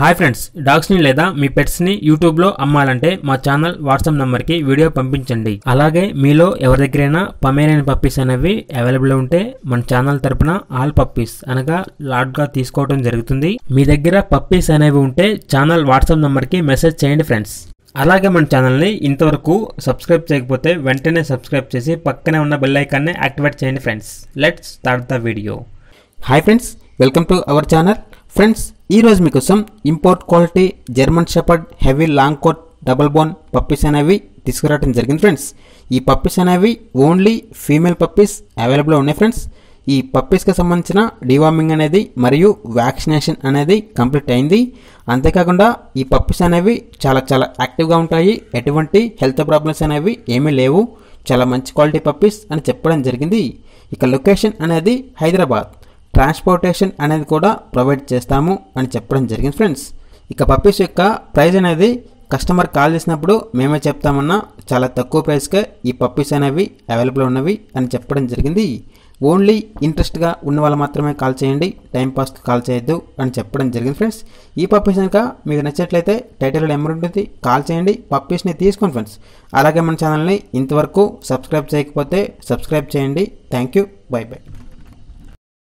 Hi friends, డాగ్స్ని లేదా మీ పెట్స్ని యూట్యూబ్లో అమ్మాలంటే మా ఛానల్ వాట్సాప్ నెంబర్కి వీడియో పంపించండి. అలాగే మీలో ఎవరి దగ్గరైనా పమేరియన్ పప్పీస్ అనేవి అవైలబుల్ ఉంటే మన ఛానల్ తరపున ఆల్ పప్పీస్ అనగా లాట్గా తీసుకోవడం జరుగుతుంది. మీ దగ్గర పప్పీస్ అనేవి ఉంటే ఛానల్ వాట్సాప్ నెంబర్కి మెసేజ్ చేయండి ఫ్రెండ్స్. అలాగే మన ఛానల్ని ఇంతవరకు సబ్స్క్రైబ్ చేయకపోతే వెంటనే సబ్స్క్రైబ్ చేసి పక్కనే ఉన్న బెల్ ఐకాన్ని యాక్టివేట్ చేయండి friends. Let's start the video. Hi friends, welcome to our channel. Friends, ఈరోజు మీకోసం import quality German shepherd heavy long coat double bone puppies అనేవి తీసుకురావడం జరిగింది ఫ్రెండ్స్. ఈ పప్పీస్ అనేవి ఓన్లీ ఫీమేల్ పప్పీస్ అవైలబుల్ ఉన్నాయి ఫ్రెండ్స్. ఈ పప్పీస్కి సంబంధించిన డివార్మింగ్ అనేది మరియు వ్యాక్సినేషన్ అనేది కంప్లీట్ అయింది. అంతేకాకుండా ఈ పప్పీస్ అనేవి చాలా యాక్టివ్గా ఉంటాయి. ఎటువంటి హెల్త్ ప్రాబ్లమ్స్ అనేవి ఏమీ లేవు. చాలా మంచి క్వాలిటీ పప్పీస్ అని చెప్పడం జరిగింది. ఇక లొకేషన్ అనేది హైదరాబాద్. ట్రాన్స్పోర్టేషన్ అనేది కూడా ప్రొవైడ్ చేస్తాము అని చెప్పడం జరిగింది ఫ్రెండ్స్. ఇక పప్పీస్ యొక్క ప్రైస్ అనేది కస్టమర్ కాల్ చేసినప్పుడు మేమే చెప్తామన్నా చాలా తక్కువ ప్రైస్కే ఈ పప్పీస్ అనేవి అవైలబుల్ ఉన్నవి అని చెప్పడం జరిగింది. ఓన్లీ ఇంట్రెస్ట్గా ఉన్న వాళ్ళు మాత్రమే కాల్ చేయండి, టైంపాస్కి కాల్ చేయొద్దు అని చెప్పడం జరిగింది ఫ్రెండ్స్. ఈ పప్పీస్ కనుక మీకు నచ్చినట్లయితే టైటిల్ నెంబర్ ఉంటుంది, కాల్ చేయండి, పప్పీస్ని తీసుకోండి ఫ్రెండ్స్. అలాగే మన ఛానల్ని ఇంతవరకు సబ్స్క్రైబ్ చేయకపోతే సబ్స్క్రైబ్ చేయండి. Thank you, bye by.